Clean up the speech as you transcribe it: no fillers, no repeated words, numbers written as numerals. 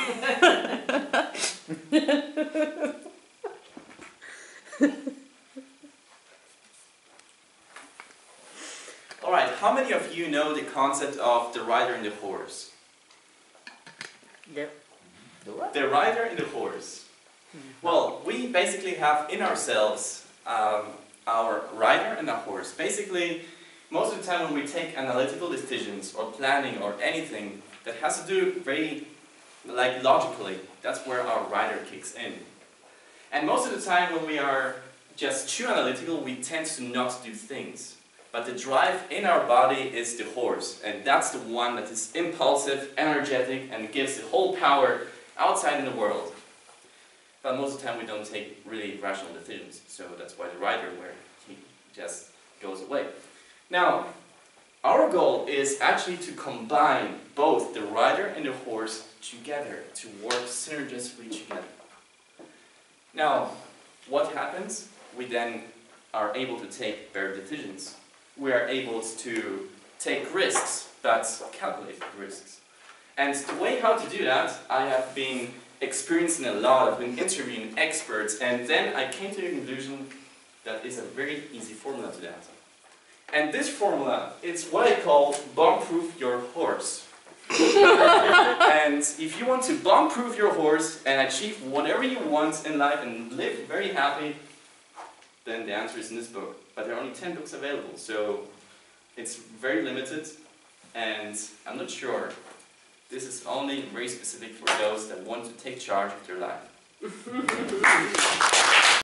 Alright, how many of you know the concept of the rider and the horse? The what? The rider and the horse. Well, we basically have in ourselves our rider and our horse. Basically, most of the time when we take analytical decisions or planning or anything that has to do very logically, that's where our rider kicks in. And most of the time when we are just too analytical, we tend to not do things. But the drive in our body is the horse, and that's the one that is impulsive, energetic, and gives the whole power outside in the world. But most of the time we don't take really rational decisions, so that's why the rider, where he just goes away. Now, our goal is actually to combine both the rider and the horse together, to work synergistically together. Now, what happens? We then are able to take better decisions. We are able to take risks, but calculate risks. And the way how to do that, I have been experiencing a lot. I've been interviewing experts, and then I came to the conclusion that is a very easy formula to that. And this formula is what I call bomb-proof your horse. And if you want to bomb-proof your horse and achieve whatever you want in life and live very happy, then the answer is in this book. But there are only 10 books available, so it's very limited, and I'm not sure. This is only very specific for those that want to take charge of their life.